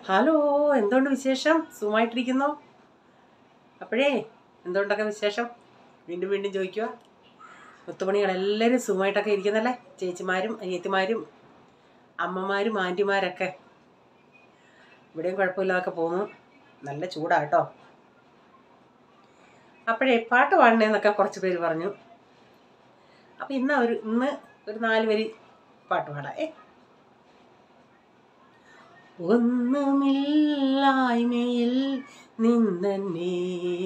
Hello, എന്തുകൊണ്ട് വിശേഷം? സുഖമായിട്ടിരിക്കുന്നോ? അപ്പോഴേ എന്തുകൊണ്ടൊക്കെ വിശേഷം വീണ്ടും വീണ്ടും ചോദിക്കുക. മുത്തുമണികളെല്ലാവരും സുഖമായിട്ടൊക്കെ ഇരിക്കുന്നല്ലേ? ചേച്ചിമാരും അനിയത്തിമാരും അമ്മമാരും ആൻറ്റിമാരൊക്കെ ഇവിടെയും കുഴപ്പമില്ലാതൊക്കെ പോകുന്നു. നല്ല ചൂടാട്ടോ. അപ്പോഴേ പാട്ട് പാടണേന്നൊക്കെ കുറച്ച് പേര് പറഞ്ഞു. അപ്പം ഇന്ന് ഒരു 4 വരി പാട്ട് പാടാം. ഒന്നുമില്ലായ്മയിൽ നിന്നെ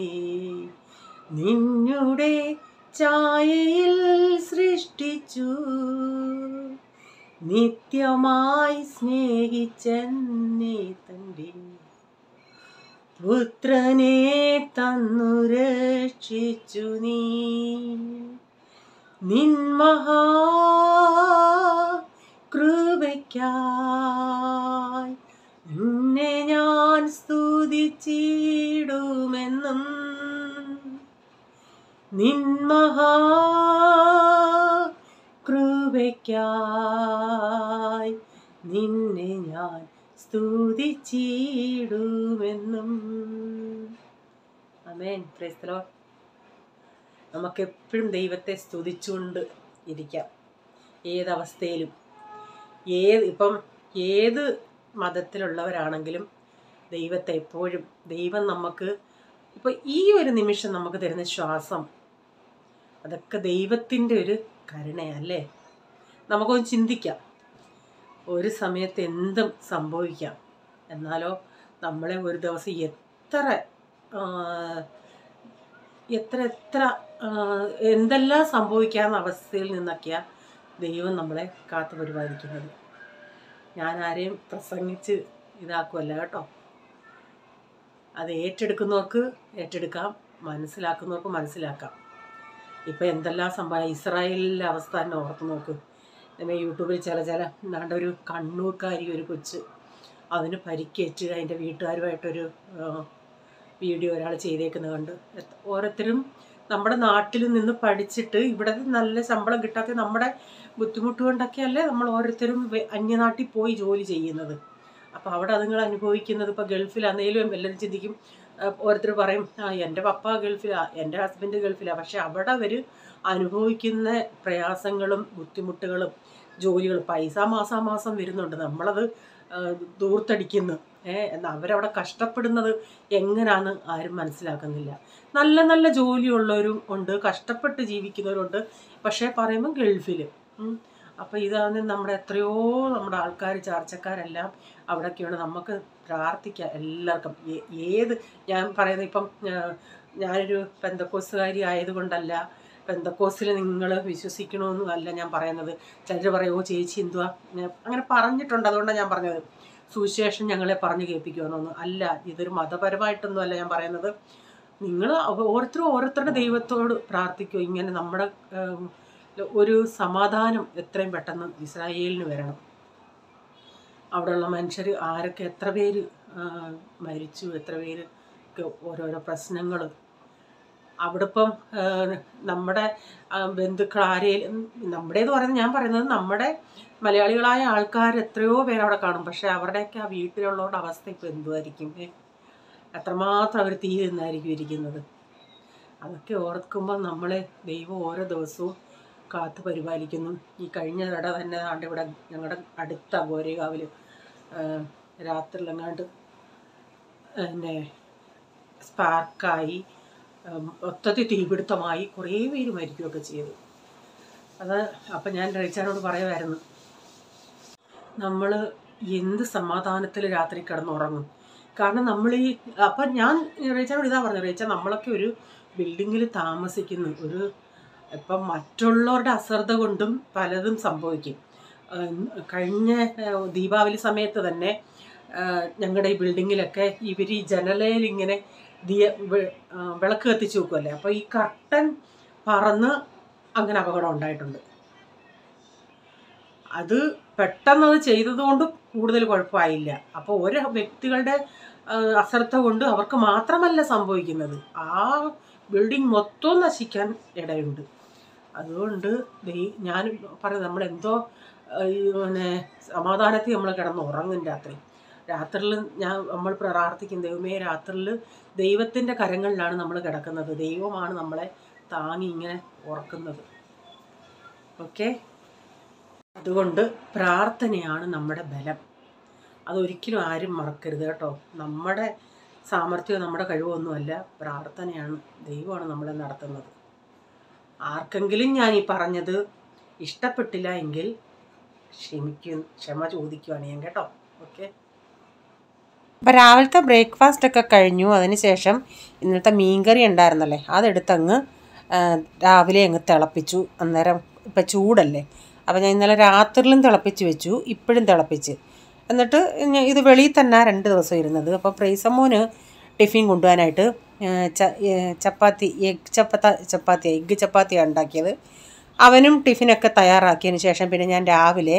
നിന്നുടെ ഛായയിൽ സൃഷ്ടിച്ചു, നിത്യമായി സ്നേഹിച്ചെന്നെ തൻ്റെ പുത്രനെ തന്നു രക്ഷിച്ചു. നിൻ മഹാകൃപയ്ക്കായി നിന്നെ ഞാൻ സ്തുതിച്ചിടുമെന്നും. നിൻ മഹാകൃപയ്ക്കായി നിന്നെ ഞാൻ സ്തുതിച്ചിടുമെന്നും. ആമേൻ. Praise the lord. നമുക്കെപ്പോഴും സ്തുതിച്ചുകൊണ്ട് ഇരിക്കാം. ഏതവസ്ഥയിലും ഇപ്പം ഏത് മതത്തിലുള്ളവരാണെങ്കിലും ദൈവത്തെ എപ്പോഴും ദൈവം നമുക്ക് ഇപ്പോൾ ഈ ഒരു നിമിഷം നമുക്ക് തരുന്ന ശ്വാസം അതൊക്കെ ദൈവത്തിൻ്റെ ഒരു കരുണയല്ലേ? നമുക്കൊന്ന് ചിന്തിക്കാം. ഒരു സമയത്ത് എന്തും സംഭവിക്കാം. എന്നാലോ നമ്മളെ ഒരു ദിവസം എത്ര എന്തെല്ലാം സംഭവിക്കാവുന്ന അവസ്ഥയിൽ നിന്നൊക്കെയാണ് ദൈവം നമ്മളെ കാത്തു പരിപാലിക്കുന്നത്. ഞാൻ ആരെയും പ്രസംഗിച്ച് ഇതാക്കുമല്ല കേട്ടോ. അത് ഏറ്റെടുക്കുന്നവർക്ക് ഏറ്റെടുക്കാം, മനസ്സിലാക്കുന്നവർക്ക് മനസ്സിലാക്കാം. ഇപ്പം എന്തെല്ലാം സംഭവം ഇസ്രായേലിലെ അവസ്ഥ തന്നെ ഓർത്ത് നോക്ക്. നമ്മൾ യൂട്യൂബിൽ ചില ഒരു കണ്ണൂർക്കാരി ഒരു കൊച്ച് അതിന് പരിക്കേറ്റ് അതിൻ്റെ വീട്ടുകാരുമായിട്ടൊരു വീഡിയോ ഒരാൾ ചെയ്തേക്കുന്നത് കണ്ട്. ഓരോരുത്തരും നമ്മുടെ നാട്ടിൽ നിന്ന് പഠിച്ചിട്ട് ഇവിടെ നല്ല ശമ്പളം കിട്ടാത്ത നമ്മുടെ ബുദ്ധിമുട്ട് കൊണ്ടൊക്കെയല്ലേ നമ്മൾ ഓരോരുത്തരും അന്യനാട്ടിൽ പോയി ജോലി ചെയ്യുന്നത്. അപ്പോൾ അവിടെ അതുങ്ങൾ അനുഭവിക്കുന്നത് ഇപ്പോൾ ഗൾഫിലാണെങ്കിലും എല്ലാവരും ചിന്തിക്കും. ഓരോരുത്തർ പറയും എൻ്റെ പപ്പ ഗൾഫിലാണ്, എൻ്റെ ഹസ്ബൻഡ് ഗൾഫിലാണ്. പക്ഷെ അവിടെ അവർ അനുഭവിക്കുന്ന പ്രയാസങ്ങളും ബുദ്ധിമുട്ടുകളും ജോലികളും പൈസ മാസാമാസം വരുന്നുണ്ട്. നമ്മളത് ദൂർത്തടിക്കുന്നു. എന്നാൽ അവരവിടെ കഷ്ടപ്പെടുന്നത് എങ്ങനെയാണെന്ന് ആരും മനസ്സിലാക്കുന്നില്ല. നല്ല നല്ല ജോലിയുള്ളവരും ഉണ്ട്, കഷ്ടപ്പെട്ട് ജീവിക്കുന്നവരുണ്ട്. പക്ഷേ പറയുമ്പോൾ ഗൾഫിൽ. അപ്പോൾ ഇതാണ് നമ്മുടെ നമ്മുടെ ആൾക്കാർ ചർച്ചക്കാരെല്ലാം അവിടെയൊക്കെയാണ്. നമുക്ക് പ്രാർത്ഥിക്കാം എല്ലാവർക്കും. ഞാൻ പറയുന്നത് ഇപ്പം ഞാനൊരു പെന്തക്കോസ്തുകാരി ആയതുകൊണ്ടല്ല, പെന്തക്കോസ്തിൽ നിങ്ങൾ വിശ്വസിക്കണമെന്നും അല്ല ഞാൻ പറയുന്നത്. ചിലർ പറയുമോ ചേച്ചി എന്തുവാ അങ്ങനെ പറഞ്ഞിട്ടുണ്ട്, അതുകൊണ്ടാണ് ഞാൻ പറഞ്ഞത്. സുവിശേഷം ഞങ്ങളെ പറഞ്ഞു കേൾപ്പിക്കുമെന്നൊന്നും അല്ല. ഇതൊരു മതപരമായിട്ടൊന്നും അല്ല ഞാൻ പറയുന്നത്. നിങ്ങൾ ഓരോരുത്തരുടെ ദൈവത്തോട് പ്രാർത്ഥിക്കുക. ഇങ്ങനെ നമ്മുടെ ഒരു സമാധാനം എത്രയും പെട്ടെന്ന് ഇസ്രായേലിന് വരണം. അവിടെയുള്ള മനുഷ്യർ ആരൊക്കെ എത്ര പേര് മരിച്ചു, എത്ര പേര് ഓരോരോ പ്രശ്നങ്ങൾ. അവിടെ ഇപ്പം നമ്മുടെ ബന്ധുക്കൾ ആരെയും നമ്മുടേന്ന് പറയുന്നത് ഞാൻ പറയുന്നത് നമ്മുടെ മലയാളികളായ ആൾക്കാർ എത്രയോ പേര് അവിടെ കാണും. പക്ഷെ അവരുടെയൊക്കെ ആ വീട്ടിലുള്ളവരുടെ അവസ്ഥ ഇപ്പോൾ എന്തുമായിരിക്കും? എത്രമാത്രം അവർ തീ നിന്നായിരിക്കും ഇരിക്കുന്നത്. അതൊക്കെ ഓർക്കുമ്പോൾ നമ്മളെ ദൈവം ഓരോ ദിവസവും കാത്തു പരിപാലിക്കുന്നു. ഈ കഴിഞ്ഞ ഇട തന്നെ ഇവിടെ ഞങ്ങളുടെ അടുത്ത ഗോരേകാവിൽ രാത്രിയിലെങ്ങാണ്ട് പിന്നെ സ്പാർക്കായി മൊത്തത്തിൽ തീപിടുത്തമായി കുറേ പേര് മരിക്കുകയൊക്കെ ചെയ്തു. അപ്പം ഞാൻ റേച്ചാനോട് പറയുമായിരുന്നു, നമ്മൾ എന്ത് സമാധാനത്തിൽ രാത്രി കിടന്നുറങ്ങും. കാരണം അപ്പം ഞാൻ റേച്ചാനോട് ഇതാ പറഞ്ഞു, റേച്ചാ നമ്മളൊക്കെ ഒരു ബിൽഡിങ്ങിൽ താമസിക്കുന്നു. ഇപ്പം മറ്റുള്ളവരുടെ അശ്രദ്ധ കൊണ്ടും പലതും സംഭവിക്കും. കഴിഞ്ഞ ദീപാവലി സമയത്ത് തന്നെ ഞങ്ങളുടെ ഈ ബിൽഡിങ്ങിലൊക്കെ ഇവർ ഈ ജനലയിൽ ഇങ്ങനെ വിളക്ക് കത്തിച്ച് വെക്കുമല്ലേ. അപ്പോൾ ഈ കർട്ടൻ പറന്ന് അങ്ങനെ അപകടം ഉണ്ടായിട്ടുണ്ട്. അത് പെട്ടെന്നത് ചെയ്തതുകൊണ്ട് കൂടുതൽ കുഴപ്പമായില്ല. അപ്പോൾ ഓരോ വ്യക്തികളുടെ അശ്രദ്ധ കൊണ്ട് അവർക്ക് മാത്രമല്ല സംഭവിക്കുന്നത്, ആ ബിൽഡിംഗ് മൊത്തം നശിക്കാൻ ഇടയുണ്ട്. അതുകൊണ്ട് ഞാൻ പറയുന്നത് നമ്മളെന്തോ പിന്നെ സമാധാനത്തിൽ നമ്മൾ കിടന്ന് ഉറങ്ങും രാത്രി. രാത്രിയിൽ നമ്മൾ പ്രാർത്ഥിക്കും, ദൈവമേ, രാത്രിയിൽ ദൈവത്തിൻ്റെ കരങ്ങളിലാണ് നമ്മൾ കിടക്കുന്നത്. ദൈവമാണ് നമ്മളെ താങ്ങി ഇങ്ങനെ ഉറക്കുന്നത്. ഓക്കെ, അതുകൊണ്ട് പ്രാർത്ഥനയാണ് നമ്മുടെ ബലം. അതൊരിക്കലും ആരും മറക്കരുത് കേട്ടോ. നമ്മുടെ സാമർഥ്യമോ നമ്മുടെ കഴിവൊന്നുമല്ല, പ്രാർത്ഥനയാണ്. ദൈവമാണ് നമ്മളെ നടത്തുന്നത്. ആർക്കെങ്കിലും ഞാൻ ഈ പറഞ്ഞത് ഇഷ്ടപ്പെട്ടില്ല എങ്കിൽ ക്ഷമ ചോദിക്കുവാണ് ഞാൻ കേട്ടോ. ഓക്കെ, അപ്പോൾ രാവിലത്തെ ബ്രേക്ക്ഫാസ്റ്റൊക്കെ കഴിഞ്ഞു. അതിനുശേഷം ഇന്നലത്തെ മീൻകറി ഉണ്ടായിരുന്നല്ലേ, അതെടുത്തങ്ങ് രാവിലെ അങ്ങ് തിളപ്പിച്ചു. അന്നേരം ഇപ്പം ചൂടല്ലേ, അപ്പോൾ ഞാൻ ഇന്നലെ രാത്രിയിലും തിളപ്പിച്ച് വെച്ചു, ഇപ്പോഴും തിളപ്പിച്ച്. എന്നിട്ട് ഇത് വെളിയിൽ തന്നെ 2 ദിവസം ഇരുന്നത്. അപ്പോൾ പ്രൈസമ്മോന് ടിഫിൻ കൊണ്ടുപോകാനായിട്ട് എഗ്ഗ് ചപ്പാത്തിയാണ് ഉണ്ടാക്കിയത്. അവനും ടിഫിനൊക്കെ തയ്യാറാക്കിയതിന് ശേഷം പിന്നെ ഞാൻ രാവിലെ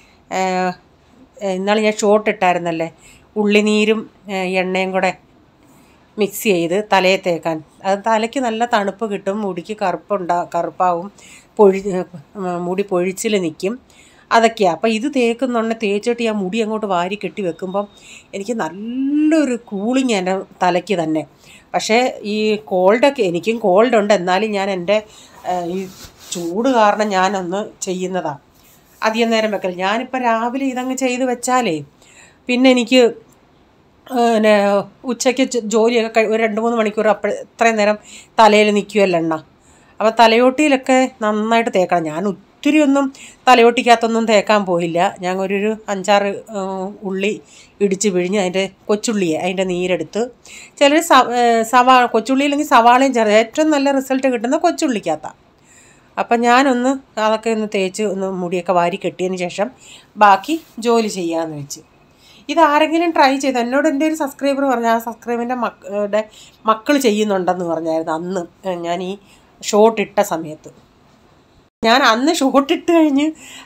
ഇന്നാൾ ഞാൻ ഷോർട്ട് ഇട്ടായിരുന്നല്ലേ, ഉള്ളിനീരും എണ്ണയും കൂടെ മിക്സ് ചെയ്ത് തലയെ തേക്കാൻ. അത് തലയ്ക്ക് നല്ല തണുപ്പ് കിട്ടും, മുടിക്ക് കറുപ്പാവും, മുടി പൊഴിച്ചിൽ നിൽക്കും, അതൊക്കെയാണ്. അപ്പോൾ ഇത് തേച്ചിട്ട് ഞാൻ മുടി അങ്ങോട്ട് വാരി കെട്ടി വെക്കുമ്പം എനിക്ക് നല്ലൊരു കൂളിങ് എൻ്റെ തലയ്ക്ക് തന്നെ. പക്ഷേ ഈ എനിക്കും കോൾഡുണ്ട്, എന്നാലും ഞാൻ എൻ്റെ ഈ ചൂട് കാരണം ഞാനൊന്ന് ചെയ്യുന്നതാണ്. അധികം നേരം വെക്കൽ. ഞാനിപ്പോൾ രാവിലെ ഇതങ്ങ് ചെയ്ത് വെച്ചാലേ പിന്നെ എനിക്ക് പിന്നെ ഉച്ചയ്ക്ക് ജോലിയൊക്കെ ഒരു 2-3 മണിക്കൂർ ഇത്രയും നേരം തലയിൽ നിൽക്കുമല്ലോ എണ്ണ. അപ്പോൾ തലയോട്ടിയിലൊക്കെ നന്നായിട്ട് തേക്കണം. ഞാൻ ഒത്തിരി ഒന്നും തലയോട്ടിക്കകത്തൊന്നും തേക്കാൻ പോയില്ല. ഞാൻ ഒരു 5-6 ഉള്ളി ഇടിച്ച് പിഴിഞ്ഞ് അതിൻ്റെ നീരെടുത്ത്, ചിലർ കൊച്ചുള്ളി അല്ലെങ്കിൽ സവാളയും ഏറ്റവും നല്ല റിസൾട്ട് കിട്ടുന്ന കൊച്ചുള്ളിക്കകത്താണ്. അപ്പം ഞാനൊന്ന് അതൊക്കെ ഒന്ന് തേച്ച് മുടിയൊക്കെ വാരി കെട്ടിയതിന് ശേഷം ബാക്കി ജോലി ചെയ്യാമെന്ന് വെച്ച്. ഇതാരെങ്കിലും ട്രൈ ചെയ്തു? എന്നോട് എൻ്റെ ഒരു സബ്സ്ക്രൈബർ പറഞ്ഞു, ആ സബ്സ്ക്രൈബറിൻ്റെ മക്കൾ ചെയ്യുന്നുണ്ടെന്ന് പറഞ്ഞായിരുന്നു അന്ന് ഞാൻ ഈ ഷോർട്ട് ഇട്ട സമയത്ത്. ഞാൻ അന്ന് ഷോർട്ട് ഇട്ട് കഴിഞ്ഞ്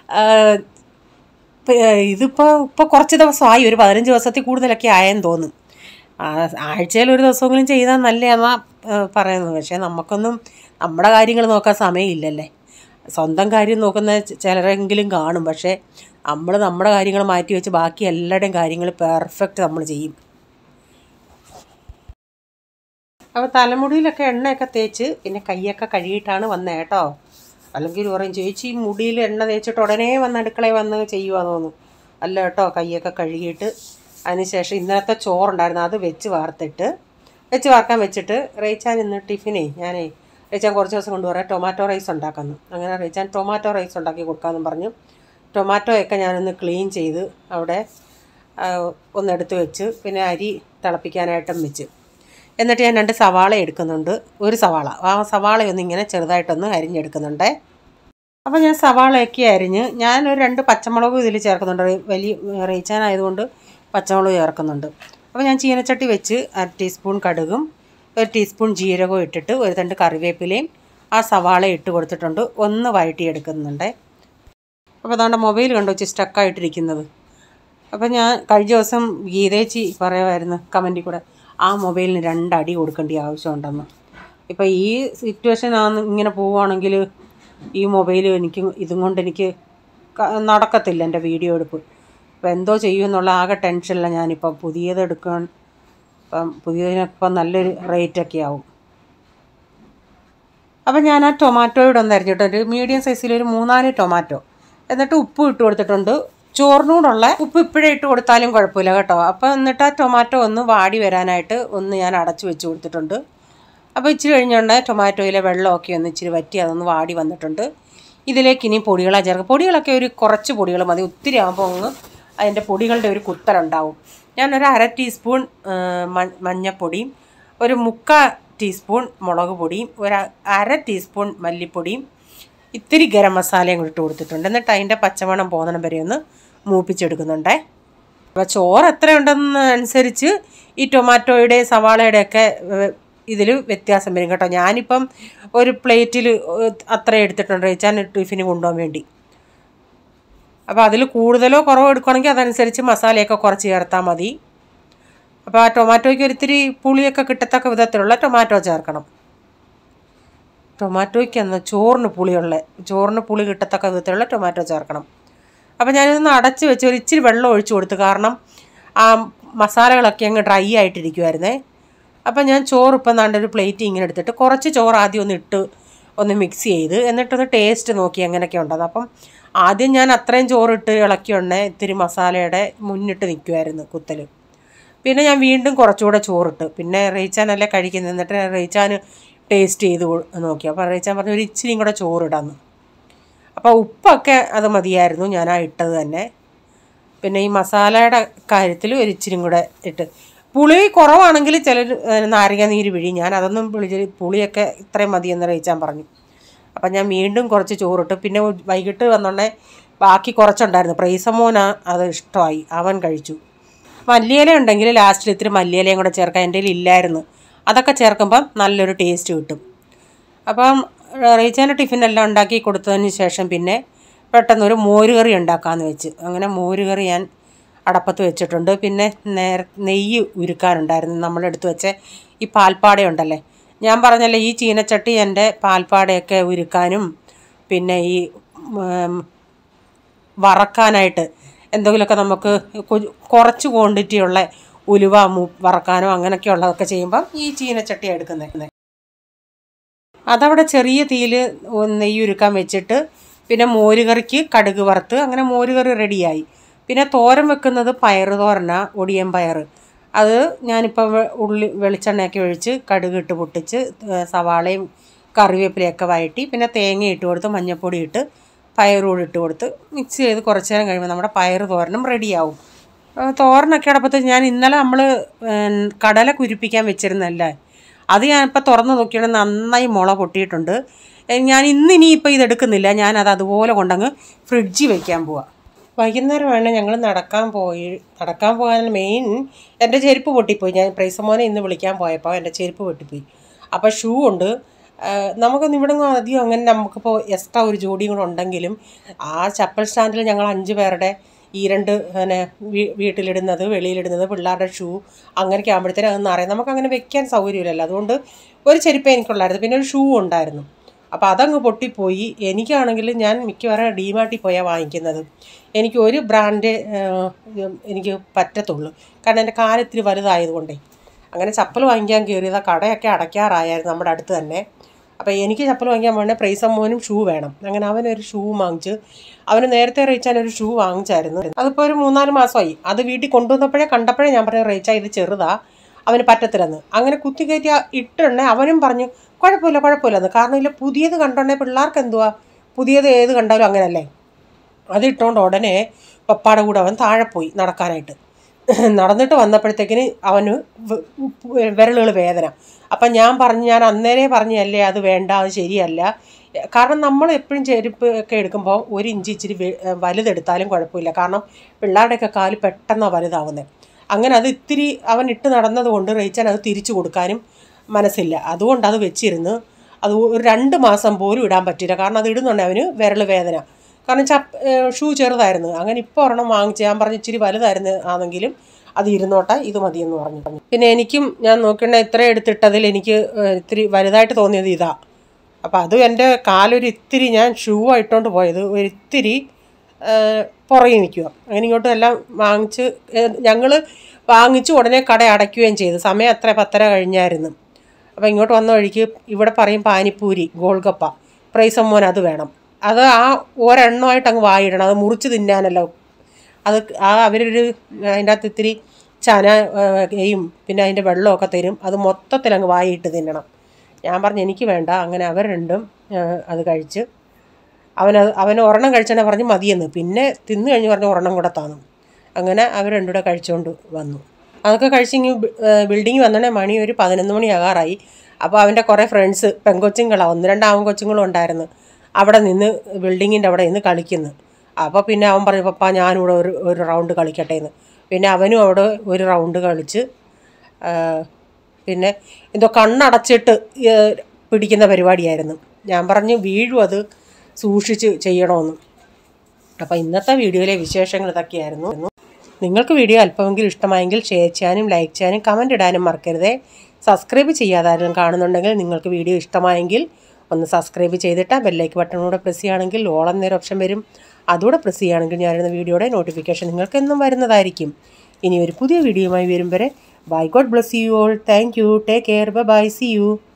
ഇപ്പോൾ കുറച്ച് ദിവസമായി, ഒരു 15 ദിവസത്തിൽ കൂടുതലൊക്കെ ആയെന്ന് തോന്നും. ആഴ്ചയിൽ ഒരു ദിവസമെങ്കിലും ചെയ്താൽ നല്ലതാണെന്നാണ് പറയുന്നത്. പക്ഷേ നമുക്കൊന്നും നമ്മുടെ കാര്യങ്ങൾ നോക്കാൻ സമയമില്ലല്ലേ. സ്വന്തം കാര്യം നോക്കുന്ന ചിലരെങ്കിലും കാണും, പക്ഷേ നമ്മൾ നമ്മുടെ കാര്യങ്ങൾ മാറ്റി വെച്ച് ബാക്കി എല്ലാവരുടെയും കാര്യങ്ങൾ പെർഫെക്റ്റ് നമ്മൾ ചെയ്യും. അപ്പോൾ തലമുടിയിലൊക്കെ എണ്ണയൊക്കെ തേച്ച് പിന്നെ കൈയൊക്കെ കഴുകിയിട്ടാണ് വന്നത് കേട്ടോ. അല്ലെങ്കിൽ പറയും, ചേച്ചി മുടിയിൽ എണ്ണ തേച്ചിട്ട് ഉടനെ വന്ന് അടുക്കളയിൽ വന്ന് ചെയ്യുവാന്ന് തോന്നുന്നു. അല്ല കേട്ടോ, കൈയൊക്കെ കഴുകിയിട്ട് അതിനുശേഷം ഇന്നലത്തെ ചോറുണ്ടായിരുന്നു, അത് വെച്ച് വാർക്കാൻ വെച്ചിട്ട് റേച്ചാൻ ഇന്ന് ടിഫിനേ റേച്ചാൻ കുറച്ച് ദിവസം കൊണ്ടുപോകാൻ ടൊമാറ്റോ റൈസ് ഉണ്ടാക്കുന്നു. അങ്ങനെ റേച്ചാൻ ടൊമാറ്റോ റൈസ് ഉണ്ടാക്കി കൊടുക്കാമെന്ന് പറഞ്ഞു. ടൊമാറ്റോയൊക്കെ ഞാനൊന്ന് ക്ലീൻ ചെയ്ത് അവിടെ ഒന്നെടുത്ത് വെച്ച് പിന്നെ അരി തിളപ്പിക്കാനായിട്ടും വെച്ച്. എന്നിട്ട് ഞാൻ 2 സവാള എടുക്കുന്നുണ്ട്. ഒരു സവാള, ആ സവാളയൊന്ന് ഇങ്ങനെ ചെറുതായിട്ടൊന്ന് അരിഞ്ഞെടുക്കുന്നുണ്ട്. അപ്പോൾ ഞാൻ സവാളയൊക്കെ അരിഞ്ഞ് ഞാനൊരു 2 പച്ചമുളകും ഇതിൽ ചേർക്കുന്നുണ്ട്. വലിയ റേച്ചാനായതുകൊണ്ട് പച്ചമുളക് ചേർക്കുന്നുണ്ട്. അപ്പോൾ ഞാൻ ചീനച്ചട്ടി വെച്ച് 1 ടീസ്പൂൺ കടുകും 1 ടീസ്പൂൺ ജീരകവും ഇട്ടിട്ട് ഒരു തണ്ട് കറിവേപ്പിലയും ആ സവാള ഇട്ട് കൊടുത്തിട്ടുണ്ട്. ഒന്ന് വഴറ്റിയെടുക്കുന്നുണ്ട്. അപ്പോൾ അതുകൊണ്ട് മൊബൈൽ കണ്ടു വെച്ച് സ്റ്റക്കായിട്ടിരിക്കുന്നത്. അപ്പോൾ ഞാൻ കഴിഞ്ഞ ദിവസം ഗീതേച്ചി പറയുമായിരുന്നു കമൻറ്റിൽ കൂടെ, ആ മൊബൈലിന് 2 അടി കൊടുക്കേണ്ട ആവശ്യമുണ്ടെന്ന്. ഇപ്പോൾ ഈ സിറ്റുവേഷൻ ഇങ്ങനെ പോവുകയാണെങ്കിൽ ഈ മൊബൈൽ ഇതും കൊണ്ട് എനിക്ക് നടക്കത്തില്ല എൻ്റെ വീഡിയോ എടുപ്പ്. അപ്പോൾ എന്തോ ചെയ്യുമെന്നുള്ള ആകെ ടെൻഷനില്ല ഞാനിപ്പം. പുതിയതെടുക്കാൻ പുതിയതിനിപ്പം നല്ലൊരു റേറ്റൊക്കെ ആവും. അപ്പം ഞാൻ ആ ടൊമാറ്റോയുടെ ഒന്ന് അരിഞ്ഞിട്ട് ഒരു മീഡിയം സൈസിൽ ഒരു 3-4 ടൊമാറ്റോ, എന്നിട്ട് ഉപ്പ് ഇട്ട് കൊടുത്തിട്ടുണ്ട്. ചോറിനോടുള്ള ഉപ്പ് ഇപ്പോഴേ ഇട്ട് കൊടുത്താലും കുഴപ്പമില്ല കേട്ടോ. അപ്പോൾ എന്നിട്ട് ആ ടൊമാറ്റോ ഒന്ന് വാടി വരാനായിട്ട് ഒന്ന് ഞാൻ അടച്ചു വെച്ച് കൊടുത്തിട്ടുണ്ട്. അപ്പോൾ ഇച്ചിരി കഴിഞ്ഞുകൊണ്ട് ടൊമാറ്റോയിലെ വെള്ളമൊക്കെ ഒന്ന് ഇച്ചിരി വറ്റി അതൊന്ന് വാടി വന്നിട്ടുണ്ട്. ഇതിലേക്ക് ഇനി പൊടികളാണ് ചേർക്കുക. പൊടികളൊക്കെ ഒരു കുറച്ച് പൊടികൾ മതി, ഒത്തിരി ആകുമ്പോൾ അങ്ങ് അതിൻ്റെ പൊടികളുടെ ഒരു കുത്തലുണ്ടാവും. ഞാനൊരു 1/2 ടീസ്പൂൺ മഞ്ഞൾപ്പൊടിയും 1/4 ടീസ്പൂൺ മുളക് പൊടിയും 1/2 ടീസ്പൂൺ മല്ലിപ്പൊടിയും ഇത്തിരി ഗരം മസാലയും കൂടി ഇട്ട് കൊടുത്തിട്ടുണ്ട്. എന്നിട്ട് അതിൻ്റെ പച്ചമണം പോകുന്നിടം വരെ ഒന്ന് മൂപ്പിച്ചെടുക്കുന്നുണ്ടേ. അപ്പോൾ ചോറ് എത്രയുണ്ടെന്ന് അനുസരിച്ച് ഈ ടൊമാറ്റോയുടെ സവാളയുടെയൊക്കെ ഇതിൽ വ്യത്യാസം വരും കേട്ടോ. ഞാനിപ്പം ഒരു പ്ലേറ്റിൽ അത്ര എടുത്തിട്ടുണ്ട് വെച്ചാൽ ടിഫിന് കൊണ്ടുപോകാൻ വേണ്ടി. അപ്പോൾ അതിൽ കൂടുതലോ കുറവോ എടുക്കുകയാണെങ്കിൽ അതനുസരിച്ച് മസാലയൊക്കെ കുറച്ച് ചേർത്താൽ മതി. അപ്പോൾ ആ ടൊമാറ്റോയ്ക്ക് ഒരിത്തിരി പുളിയൊക്കെ കിട്ടത്തക്ക വിധത്തിലുള്ള ടൊമാറ്റോ ചേർക്കണം. ടൊമാറ്റോയ്ക്ക് ചോറിന് പുളി കിട്ടത്തക്ക വിധത്തിലുള്ള ടൊമാറ്റോ ചേർക്കണം. അപ്പോൾ ഞാനിതൊന്ന് അടച്ച് വെച്ച് ഒരു ഇച്ചിരി വെള്ളം ഒഴിച്ചു കൊടുത്തു. കാരണം ആ മസാലകളൊക്കെ അങ്ങ് ഡ്രൈ ആയിട്ടിരിക്കുമായിരുന്നേ. അപ്പം ഞാൻ ചോറ് ഇപ്പം ഒരു പ്ലേറ്റ് ഇങ്ങനെ എടുത്തിട്ട് കുറച്ച് ചോറ് ആദ്യം ഒന്ന് മിക്സ് ചെയ്ത് എന്നിട്ടൊന്ന് ടേസ്റ്റ് നോക്കി എങ്ങനെയൊക്കെ ഉണ്ടത്. അപ്പം ആദ്യം ഞാൻ അത്രയും ചോറിട്ട് ഇളക്കിയുണ്ടേ ഇത്തിരി മസാലയുടെ മുന്നിട്ട് നിൽക്കുമായിരുന്നു കുത്തൽ. പിന്നെ ഞാൻ വീണ്ടും കുറച്ചുകൂടെ ചോറിട്ട്, പിന്നെ റീച്ചാനല്ലേ കഴിക്കുന്നത്, എന്നിട്ട് റീച്ചാൻ ടേസ്റ്റ് ചെയ്ത് നോക്കി. അപ്പോൾ റീച്ചാൻ പറഞ്ഞു ഒരു ഇച്ചിരിയും കൂടെ ചോറിടാന്ന്. അപ്പോൾ ഉപ്പൊക്കെ അത് മതിയായിരുന്നു ഞാൻ ഇട്ടത് തന്നെ. പിന്നെ ഈ മസാലയുടെ കാര്യത്തിൽ ഒരു ഇച്ചിരിയും കൂടെ ഇട്ട്, പുളി കുറവാണെങ്കിൽ ചിലർ നാരങ്ങ നീര് പിഴിയും. ഞാൻ അതൊന്നും പുളിയൊക്കെ ഇത്രയും മതിയെന്ന് റീച്ചാൻ പറഞ്ഞു. അപ്പം ഞാൻ വീണ്ടും കുറച്ച് ചോറിട്ട്. പിന്നെ വൈകിട്ട് വന്നോണ്ടേ ബാക്കി കുറച്ചുണ്ടായിരുന്നു. പ്രൈസമോന് അത് ഇഷ്ടമായി, അവൻ കഴിച്ചു. മല്ലിയില ഉണ്ടെങ്കിൽ ലാസ്റ്റിൽ ഇത്തിരി മല്ലിയിലയും കൂടെ ചേർക്കാൻ എൻ്റെ കയ്യിൽ ഇല്ലായിരുന്നു. അതൊക്കെ ചേർക്കുമ്പം നല്ലൊരു ടേസ്റ്റ് കിട്ടും. അപ്പം റീച്ചാൻ്റെ ടിഫിനെല്ലാം ഉണ്ടാക്കി കൊടുത്തതിന് ശേഷം പിന്നെ പെട്ടെന്നൊരു മോരുകറി ഉണ്ടാക്കാമെന്ന് വെച്ച്. അങ്ങനെ മോരുകറി ഞാൻ അടപ്പത്ത് വെച്ചിട്ടുണ്ട്. പിന്നെ നെയ്യ് ഉരുക്കാനുണ്ടായിരുന്നു. നമ്മളെടുത്ത് വെച്ച ഈ പാൽപ്പാടയുണ്ടല്ലേ, ഞാൻ പറഞ്ഞല്ലേ ഈ ചീനച്ചട്ടി എൻ്റെ പാൽപ്പാടയൊക്കെ ഉരുക്കാനും പിന്നെ ഈ വറക്കാനായിട്ട് എന്തെങ്കിലുമൊക്കെ നമുക്ക് കുറച്ച് ക്വാണ്ടിറ്റിയുള്ള ഉലുവ വറക്കാനോ അങ്ങനെയൊക്കെ ഉള്ളതൊക്കെ ചെയ്യുമ്പം ഈ ചീനച്ചട്ടി എടുക്കുന്നത്. അതവിടെ ചെറിയ തീയിൽ നെയ്യ് ഉരുക്കാൻ വെച്ചിട്ട് പിന്നെ മോരുകറിക്ക് കടുക് വറുത്ത് അങ്ങനെ മോരുകറി റെഡിയായി. പിന്നെ തോരൻ വെക്കുന്നത് പയർ തോരനാ, ഒടിയൻ പയർ. അത് ഞാനിപ്പോൾ വെളിച്ചെണ്ണയൊക്കെ ഒഴിച്ച് കടുക് ഇട്ട് പൊട്ടിച്ച് സവാളയും കറിവേപ്പിലയൊക്കെ വഴറ്റി പിന്നെ തേങ്ങ ഇട്ട് കൊടുത്ത് മഞ്ഞൾപ്പൊടി ഇട്ട് പയറൂടെ ഇട്ട് കൊടുത്ത് മിക്സ് ചെയ്ത് കുറച്ച് നേരം കഴിയുമ്പോൾ നമ്മുടെ പയർ തോരനും റെഡിയാവും. തോരനൊക്കെ അടപ്പത്ത് ഞാൻ ഇന്നലെ നമ്മൾ കടല കുരിപ്പിക്കാൻ വെച്ചിരുന്നല്ലേ, അത് ഞാനിപ്പോൾ തുറന്ന് നോക്കിയാൽ നന്നായി മുള പൊട്ടിയിട്ടുണ്ട്. ഞാൻ ഇനിയിപ്പോൾ ഇതെടുക്കുന്നില്ല, ഞാനത് അതുപോലെ കൊണ്ടങ്ങ് ഫ്രിഡ്ജിൽ വയ്ക്കാൻ പോവാം. വൈകുന്നേരം വേണം ഞങ്ങൾ നടക്കാൻ പോകാൻ മെയിൻ എൻ്റെ ചെരുപ്പ് പൊട്ടിപ്പോയി. ഞാൻ പ്രൈസമോനെ ഇന്ന് വിളിക്കാൻ പോയപ്പോൾ എൻ്റെ ചെരുപ്പ് പൊട്ടിപ്പോയി. അപ്പോൾ ഷൂ ഉണ്ട്. നമുക്കൊന്നും ഇവിടെ അധികം അങ്ങനെ നമുക്കിപ്പോൾ എക്സ്ട്രാ ഒരു ജോഡിയും കൂടെ ഉണ്ടെങ്കിലും ആ ചപ്പൽ സ്റ്റാൻഡിൽ ഞങ്ങൾ 5 പേരുടെ ഈ 2 പിന്നെ വീട്ടിലിടുന്നത് വെളിയിലിടുന്നത് പിള്ളേരുടെ ഷൂ അങ്ങനെയൊക്കെ ആകുമ്പോഴത്തേനും അതൊന്നും അറിയാം, നമുക്കങ്ങനെ വെക്കാൻ സൗകര്യമില്ലല്ലോ. അതുകൊണ്ട് ഒരു ചെരുപ്പേ എനിക്കുള്ളായിരുന്നു, പിന്നെ ഒരു ഷൂ ഉണ്ടായിരുന്നു. അപ്പോൾ അതങ്ങ് പൊട്ടിപ്പോയി. എനിക്കാണെങ്കിൽ ഞാൻ മിക്കവാറും ഡിമാർട്ടിൽ പോയാൽ വാങ്ങിക്കുന്നത്. എനിക്ക് ഒരു ബ്രാൻഡ് എനിക്ക് പറ്റത്തുള്ളൂ, കാരണം എൻ്റെ കാലിത്തിരി വലുതായതുകൊണ്ടേ. അങ്ങനെ ചപ്പൽ വാങ്ങിക്കാൻ കയറിയത്, കടയൊക്കെ അടയ്ക്കാറായിരുന്നു നമ്മുടെ അടുത്ത് തന്നെ. അപ്പോൾ എനിക്ക് ചപ്പൽ വാങ്ങിക്കാൻ വേണേൽ പ്രൈസമ്മോനും ഷൂ വേണം. അങ്ങനെ അവനൊരു ഷൂ വാങ്ങിച്ച്, അവന് നേരത്തെ റീച്ചാൻ ഒരു ഷൂ വാങ്ങിച്ചായിരുന്നു. അതിപ്പോൾ ഒരു 3-4 മാസമായി. അത് വീട്ടിൽ കണ്ടപ്പോഴേ ഞാൻ പറഞ്ഞു റീച്ചാ ഇത് ചെറുതാ, അവന് പറ്റത്തില്ലെന്ന്. അങ്ങനെ കുത്തി കയറ്റി ഇട്ടുണ്ടേ അവനും പറഞ്ഞു കുഴപ്പമില്ലെന്ന്. കാരണം ഇല്ല പുതിയത് കണ്ടോണ്ടേ പിള്ളേർക്ക് എന്തുവാ, പുതിയത് ഏത് കണ്ടാലും അങ്ങനല്ലേ. അത് ഇട്ടുകൊണ്ട് ഉടനെ പപ്പാടെ കൂടെ അവൻ താഴെ പോയി നടക്കാനായിട്ട്. നടന്നിട്ട് വന്നപ്പോഴത്തേക്കിന് അവന് വിരലുകൾ വേദന. അപ്പം ഞാൻ അന്നേരേ പറഞ്ഞല്ലേ അത് വേണ്ട, അത് ശരിയല്ല. കാരണം നമ്മൾ എപ്പോഴും ചെരുപ്പ് ഒക്കെ എടുക്കുമ്പോൾ 1 ഇഞ്ച് ഇച്ചിരി വലുതെടുത്താലും കുഴപ്പമില്ല, കാരണം പിള്ളേരുടെയൊക്കെ കാല് പെട്ടെന്നാണ് വലുതാവുന്നത്. അങ്ങനെ അത് ഇത്തിരി അവൻ ഇട്ട് നടന്നതുകൊണ്ട് റീച്ചാൻ അത് തിരിച്ചു കൊടുക്കാനും മനസ്സില്ല. അതുകൊണ്ട് അത് വെച്ചിരുന്ന് അത് ഒരു 2 മാസം പോലും ഇടാൻ പറ്റില്ല. കാരണം അത് ഇടുന്നുണ്ട് അവന് വിരൽ വേദന. കാരണം ഷൂ ചെറുതായിരുന്നു. അങ്ങനെ ഇപ്പോൾ ഒരെണ്ണം വാങ്ങിച്ച് ഞാൻ പറഞ്ഞു ഇച്ചിരി വലുതായിരുന്നു ആണെങ്കിലും അത് ഇരുന്നോട്ടെ, ഇത് മതിയെന്ന് പറഞ്ഞു. പിന്നെ എനിക്കും ഞാൻ നോക്കണ ഇത്രയും എടുത്തിട്ടതിൽ എനിക്ക് ഇത്തിരി വലുതായിട്ട് തോന്നിയത് ഇതാ. അപ്പോൾ അതും എൻ്റെ കാലൊരു ഇത്തിരി, ഞാൻ ഷൂ ഇട്ടുകൊണ്ട് പോയത് ഒരിത്തിരി പുറകെ നിൽക്കുക. അങ്ങനെ ഇങ്ങോട്ടും എല്ലാം ഞങ്ങൾ വാങ്ങിച്ച് ഉടനെ കട അടയ്ക്കുകയും ചെയ്തു. സമയം 10:30 കഴിഞ്ഞായിരുന്നു. അപ്പോൾ ഇങ്ങോട്ട് വന്ന വഴിക്ക് ഇവിടെ പറയും പാനിപ്പൂരി, ഗോൾഗപ്പ, പ്രൈസമ്മോൻ അത് വേണം. അത് ആ ഒരെണ്ണമായിട്ട് അങ്ങ് വായിടണം, അത് മുറിച്ച് തിന്നാനല്ലോ. അത് അവരൊരു അതിൻ്റെ അകത്ത് ഇത്തിരി ചനയും പിന്നെ അതിൻ്റെ വെള്ളമൊക്കെ തരും, അത് മൊത്തത്തിൽ അങ്ങ് വായിട്ട് തിന്നണം. ഞാൻ പറഞ്ഞു എനിക്ക് വേണ്ട. അങ്ങനെ അവർ രണ്ടും അത് കഴിച്ച് അവന് ഒരെണ്ണം കഴിച്ചാൽ പറഞ്ഞ് മതിയെന്ന്. പിന്നെ തിന്നു കഴിഞ്ഞ് പറഞ്ഞ് ഒരെണ്ണം കൂടെ താന്നു. അങ്ങനെ അവർ രണ്ടും കൂടെ കഴിച്ചുകൊണ്ട് വന്നു. അതൊക്കെ കഴിച്ചിങ്ങ് ബിൽഡിങ് വന്നോണ്ടേ മണി ഒരു 11 മണിയാകാറായി. അപ്പോൾ അവൻ്റെ കുറേ ഫ്രണ്ട്സ് പെൺകൊച്ചുങ്ങളാണ്, 1-2 ആൺകൊച്ചുങ്ങളും ഉണ്ടായിരുന്നു, അവിടെ നിന്ന് ബിൽഡിങ്ങിൻ്റെ അവിടെ നിന്ന് കളിക്കുന്നു. അപ്പോൾ പിന്നെ അവൻ പറഞ്ഞു പപ്പാ ഞാനിവിടെ ഒരു റൗണ്ട് കളിക്കട്ടെ എന്ന്. പിന്നെ അവനും അവിടെ ഒരു റൗണ്ട് കളിച്ച് പിന്നെ എന്തോ കണ്ണടച്ചിട്ട് പിടിക്കുന്ന പരിപാടിയായിരുന്നു. ഞാൻ പറഞ്ഞു വീഴും, അത് സൂക്ഷിച്ച് ചെയ്യണമെന്ന്. അപ്പോൾ ഇന്നത്തെ വീഡിയോയിലെ വിശേഷങ്ങൾ ഇതൊക്കെയായിരുന്നു. നിങ്ങൾക്ക് വീഡിയോ അല്പമെങ്കിലും ഇഷ്ടമായെങ്കിൽ ഷെയർ ചെയ്യാനും ലൈക്ക് ചെയ്യാനും കമൻറ്റ് ഇടാനും മറക്കരുതേ. സബ്സ്ക്രൈബ് ചെയ്യാതാരും കാണുന്നുണ്ടെങ്കിൽ നിങ്ങൾക്ക് വീഡിയോ ഇഷ്ടമായെങ്കിൽ ഒന്ന് സബ്സ്ക്രൈബ് ചെയ്തിട്ട് ബെല്ലൈക്ക് ബട്ടണൂടെ പ്രസ് ചെയ്യുകയാണെങ്കിൽ ഓൾ എന്നൊരു ഓപ്ഷൻ വരും. അതുകൂടെ പ്രസ് ചെയ്യുകയാണെങ്കിൽ ഞാനിടുന്ന വീഡിയോയുടെ നോട്ടിഫിക്കേഷൻ നിങ്ങൾക്ക് എന്നും വരുന്നതായിരിക്കും. ഇനി ഒരു പുതിയ വീഡിയോയുമായി വരും വരെ bye. God bless you all. Thank you. Take care. Bye. See U.